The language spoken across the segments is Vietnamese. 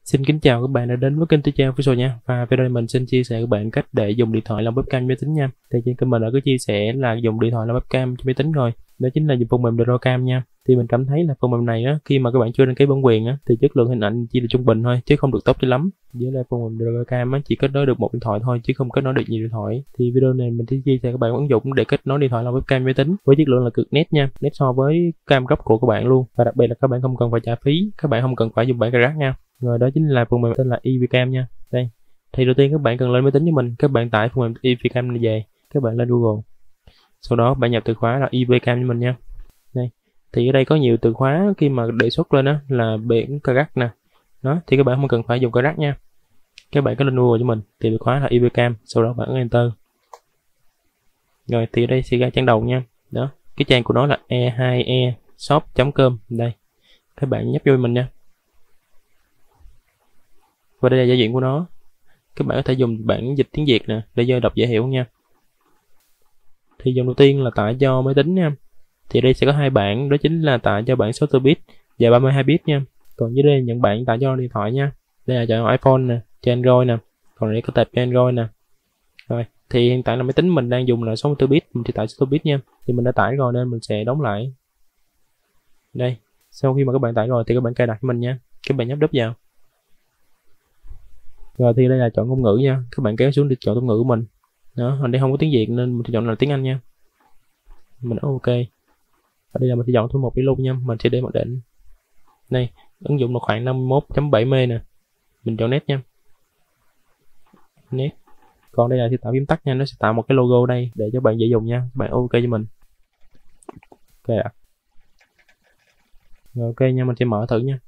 Xin kính chào các bạn đã đến với kênh Teacher Official nha. Và video này mình xin chia sẻ các bạn cách để dùng điện thoại làm webcam máy tính nha. Thì trên kênh mình đã có chia sẻ là dùng điện thoại làm webcam cho máy tính rồi. Đó chính là dùng phần mềm Drawcam nha. Thì mình cảm thấy là phần mềm này á, khi mà các bạn chưa đăng ký bản quyền á, thì chất lượng hình ảnh chỉ là trung bình thôi chứ không được tốt cho lắm. Với lại phần mềm Drawcam á, chỉ kết nối được một điện thoại thôi chứ không kết nối được nhiều điện thoại. Thì video này mình sẽ chia sẻ các bạn ứng dụng để kết nối điện thoại làm webcam máy tính với chất lượng là cực nét nha, nét so với cam gốc của các bạn luôn. Và đặc biệt là các bạn không cần phải trả phí, các bạn không cần phải dùng bản card nha. Rồi đó chính là phần mềm tên là EasyCam nha. Đây. Thì đầu tiên các bạn cần lên máy tính cho mình, các bạn tải phần mềm EasyCam này về, các bạn lên Google. Sau đó bạn nhập từ khóa là EasyCam cho mình nha. Đây. Thì ở đây có nhiều từ khóa khi mà đề xuất lên á là biển card nè. Đó, thì các bạn không cần phải dùng card nha. Các bạn cứ lên Google cho mình, tìm từ khóa là EasyCam, sau đó bạn enter. Rồi thì ở đây sẽ ra trang đầu nha. Đó, cái trang của nó là e2eshop.com đây. Các bạn nhấp vô mình nha. Và đây là giao diện của nó. Các bạn có thể dùng bản dịch tiếng Việt nè để cho đọc dễ hiểu nha. Thì dòng đầu tiên là tải cho máy tính nha. Thì đây sẽ có hai bản, đó chính là tải cho bản 64 bit và 32 bit nha. Còn dưới đây những bản tải cho điện thoại nha. Đây là cho iPhone nè, cho Android nè. Còn đây có tệp cho Android nè. Rồi, thì hiện tại là máy tính mình đang dùng là 64 bit, mình chỉ tải 64 bit nha. Thì mình đã tải rồi nên mình sẽ đóng lại. Đây, sau khi mà các bạn tải rồi thì các bạn cài đặt cho mình nha. Các bạn nhấp đúp vào. Rồi thì đây là chọn ngôn ngữ nha, các bạn kéo xuống để chọn ngôn ngữ của mình. Đó, ở đây không có tiếng Việt nên mình sẽ chọn là tiếng Anh nha. Mình OK. Ở đây là mình sẽ chọn số 1 đi luôn nha, mình sẽ để mặc định. Đây, ứng dụng là khoảng 51.7 MB nè. Mình chọn nét nha. Nét. Còn đây là sẽ tạo phím tắt nha, nó sẽ tạo một cái logo đây để cho bạn dễ dùng nha. Các bạn OK cho mình. OK ạ. Rồi OK nha, mình sẽ mở thử nha.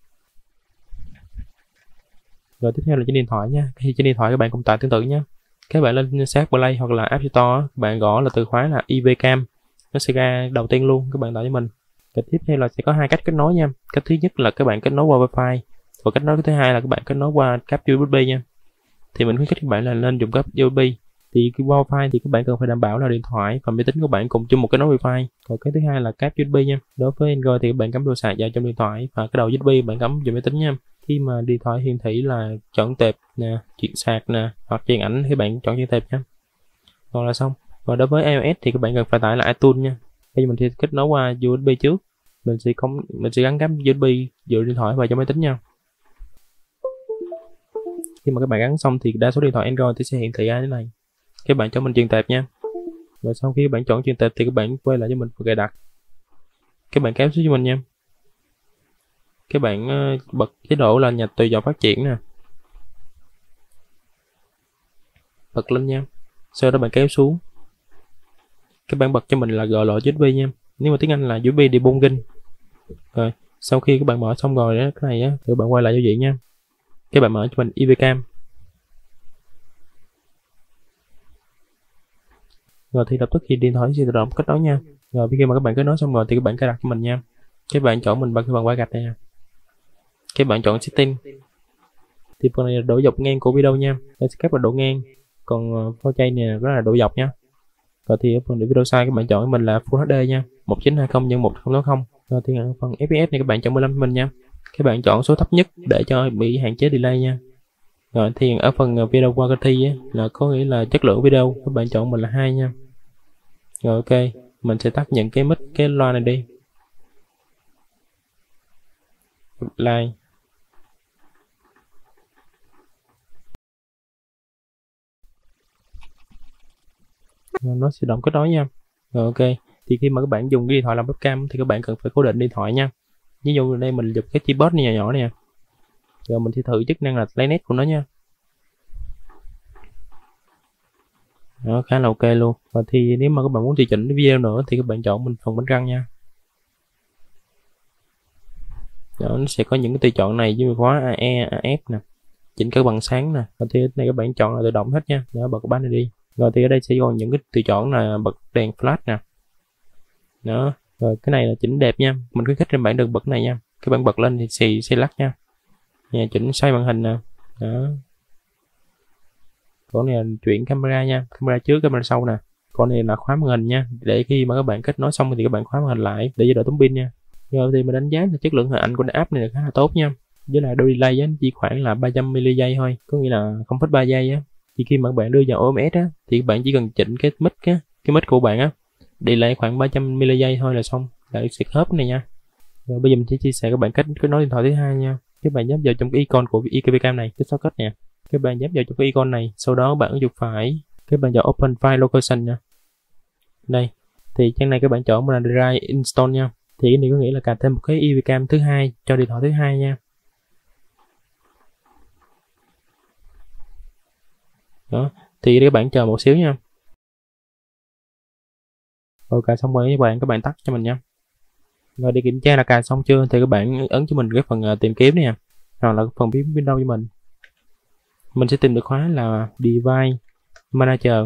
Rồi tiếp theo là trên điện thoại nha. Khi trên điện thoại các bạn cũng tải tương tự nhé. Các bạn lên Search Play hoặc là App Store, các bạn gõ là từ khóa là EasyCam, nó sẽ ra đầu tiên luôn, các bạn tải cho mình. Và tiếp theo là sẽ có hai cách kết nối nha. Cách thứ nhất là các bạn kết nối qua Wi-Fi, và cách nối thứ hai là các bạn kết nối qua cáp USB nha. Thì mình khuyến khích các bạn là nên dùng cáp USB. Thì cái Wi-Fi thì các bạn cần phải đảm bảo là điện thoại và máy tính của bạn cùng chung một cái nối Wi-Fi. Còn cái thứ hai là cáp USB nha. Đối với Android thì các bạn cắm đồ sạc vào trong điện thoại và cái đầu USB bạn cắm vào máy tính nha. Khi mà điện thoại hiển thị là chọn tệp nè, chuyển sạc nè, hoặc truyền ảnh thì bạn chọn chuyển tệp nha. Còn là xong. Và đối với iOS thì các bạn cần phải tải là iTunes nha. Bây giờ mình sẽ kết nối qua USB trước. Mình sẽ gắn cáp USB giữa điện thoại vào cho máy tính nha. Khi mà các bạn gắn xong thì đa số điện thoại Android thì sẽ hiển thị ra thế này. Các bạn cho mình truyền tệp nha. Và sau khi các bạn chọn truyền tệp thì các bạn quay lại cho mình và cài đặt. Các bạn kéo xuống cho mình nha. Các bạn bật chế độ là nhạc tùy chọn phát triển nè. Bật lên nha. Sau đó bạn kéo xuống. Các bạn bật cho mình là gọi lộ USB nha. Nếu mà tiếng Anh là USB debugging. Rồi, sau khi các bạn mở xong rồi đó, cái này á, thì các bạn quay lại giao diện nha. Các bạn mở cho mình EasyCam. Rồi thì lập tức thì điện thoại sẽ tự động kết nối nha. Rồi khi mà các bạn kết nối xong rồi thì các bạn cài đặt cho mình nha. Các bạn chọn mình bằng cái phần quay gạch này nha. Các bạn chọn setting. Thì phần này là độ dọc ngang của video nha. Đây sẽ là độ ngang. Còn phôi chay này đó là độ dọc nha. Rồi thì ở phần video size các bạn chọn với mình là Full HD nha. 1920 x 1080. Rồi thì ở phần FPS này các bạn chọn 15 cho mình nha. Các bạn chọn số thấp nhất để cho bị hạn chế delay nha. Rồi thì ở phần video quality á, là có nghĩa là chất lượng video, các bạn chọn mình là 2 nha. Rồi OK, mình sẽ tắt những cái mic cái loa này đi. Like. Rồi, nó sẽ động kết nối nha. Rồi OK, thì khi mà các bạn dùng cái điện thoại làm webcam thì các bạn cần phải cố định điện thoại nha. Ví dụ ở đây mình dùng cái keyboard này nhỏ nhỏ nè. Rồi mình sẽ thử chức năng là lấy nét của nó nha. Đó, khá là OK luôn. Và thì nếu mà các bạn muốn tùy chỉnh video nữa thì các bạn chọn mình phần bánh răng nha. Đó, nó sẽ có những cái tùy chọn này với khóa AE, AF nè, chỉnh cân bằng sáng nè. Và thì này các bạn chọn là tự động hết nha. Đó, bật cái bánh này đi. Rồi thì ở đây sẽ còn những cái tùy chọn là bật đèn flash nè. Đó, rồi cái này là chỉnh đẹp nha. Mình khuyến khích các bạn đừng bật này nha. Các bạn bật lên thì sẽ lắc nha. Nè, chỉnh xoay màn hình nè. Đó. Còn này là chuyển camera nha, camera trước, camera sau nè. Còn này là khóa màn hình nha, để khi mà các bạn kết nối xong thì các bạn khóa màn hình lại để cho đỡ tốn pin nha. Rồi thì mình đánh giá là chất lượng hình ảnh của app này là khá là tốt nha. với lại độ delay á chỉ khoảng là 300 giây thôi, có nghĩa là 0,3 giây á. Thì khi mà các bạn đưa vào OMS á thì các bạn chỉ cần chỉnh cái mic của bạn á, delay khoảng 300 giây thôi là xong, là sẽ khớp này nha. Rồi bây giờ mình sẽ chia sẻ các bạn cách kết nối điện thoại thứ hai nha. Các bạn nhấp vào trong cái icon của IKV Cam này, cái shortcut nè. Các bạn nhấp vào trong cái icon này, sau đó bạn ấn chuột phải, các bạn vào Open File Location nha. Đây, thì trang này các bạn chọn là Drive Install nha. Thì cái này có nghĩa là cài thêm một cái IKV Cam thứ hai cho điện thoại thứ hai nha. Đó, thì các bạn chờ một xíu nha. Rồi cài xong rồi các bạn tắt cho mình nha. Rồi để kiểm tra là cài xong chưa thì các bạn ấn cho mình cái phần tìm kiếm này nè, hoặc là phần kiếm Windows cho mình sẽ tìm được khóa là Device Manager.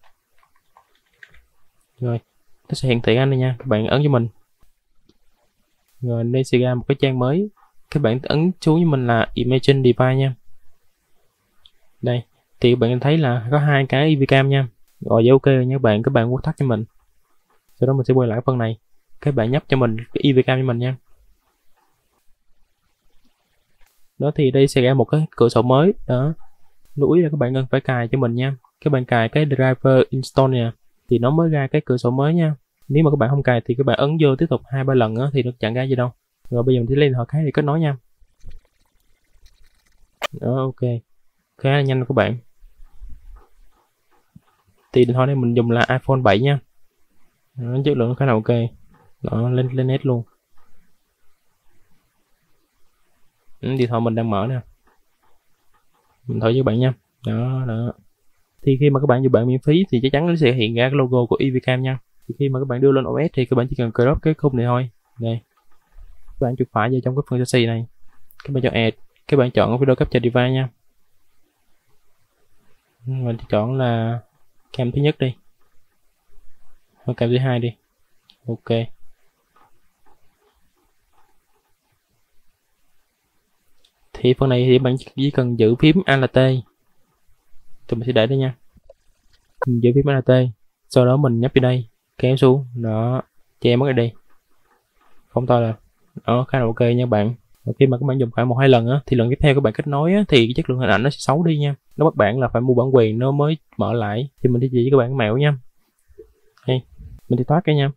Rồi nó sẽ hiển thị anh này nha, các bạn ấn cho mình. Rồi đây sẽ ra một cái trang mới, các bạn ấn xuống với mình là Imagine Device nha. Đây thì các bạn thấy là có hai cái IKV Cam nha. Rồi ok nha các bạn quốc tắt cho mình. Sau đó mình sẽ quay lại phần này, các bạn nhấp cho mình cái IKV Cam cho mình nha. Đó thì đây sẽ ra một cái cửa sổ mới đó. Lưu ý là các bạn cần phải cài cho mình nha. Các bạn cài cái driver install nè thì nó mới ra cái cửa sổ mới nha. Nếu mà các bạn không cài thì các bạn ấn vô tiếp tục 2-3 lần á thì nó chẳng ra gì đâu. Rồi bây giờ mình sẽ lên điện thoại khác để kết nối nha. Đó ok, khá là nhanh các bạn. Thì điện thoại này mình dùng là iPhone 7 nha. Đó, chất lượng khá là ok. Đó, lên net luôn. Điện thoại mình đang mở nè, mình thử với các bạn nha. Đó. Thì khi mà các bạn dùng bạn miễn phí thì chắc chắn nó sẽ hiện ra cái logo của IKV Cam nha. Thì khi mà các bạn đưa lên OS thì các bạn chỉ cần crop cái khung này thôi. Đây, các bạn chuột phải vào trong cái phần chassis này, các bạn chọn Add, các bạn chọn video capture device nha. Mình chọn là cam thứ nhất đi, hoặc cam thứ hai đi. Ok. Thì phần này thì bạn chỉ cần giữ phím Alt. Tụi mình sẽ để đây nha. Mình giữ phím Alt, sau đó mình nhấp vào đây, kéo xuống, đó, che mất ở đây, phóng to lên. Đó, khá là ok nha bạn. Và khi mà các bạn dùng khoảng 1-2 lần á, thì lần tiếp theo các bạn kết nối á, thì cái chất lượng hình ảnh nó sẽ xấu đi nha. Nó bắt bạn là phải mua bản quyền nó mới mở lại. Thì mình sẽ chỉ cho các bạn mẹo nha. Đây, mình sẽ thoát cái nha.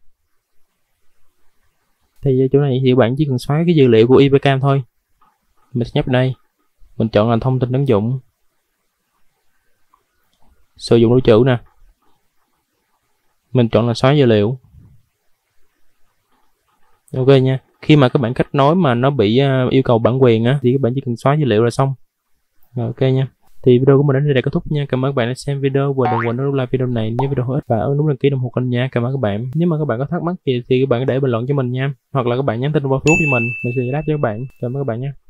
Thì chỗ này thì các bạn chỉ cần xóa cái dữ liệu của IKV Cam thôi. Mình sẽ nhấp đây, mình chọn là thông tin ứng dụng, sử dụng lưu trữ nè, mình chọn là xóa dữ liệu. Ok nha. Khi mà các bạn kết nối mà nó bị yêu cầu bản quyền á thì các bạn chỉ cần xóa dữ liệu là xong. Rồi, ok nha. Thì video của mình đến đây là kết thúc nha. Cảm ơn các bạn đã xem video và đừng quên like video này nếu video hữu ích và ấn nút đăng ký ủng hộ kênh nha. Cảm ơn các bạn. Nếu mà các bạn có thắc mắc gì thì các bạn để bình luận cho mình nha, hoặc là các bạn nhắn tin qua Facebook cho mình sẽ giải đáp cho các bạn. Cảm ơn các bạn nha.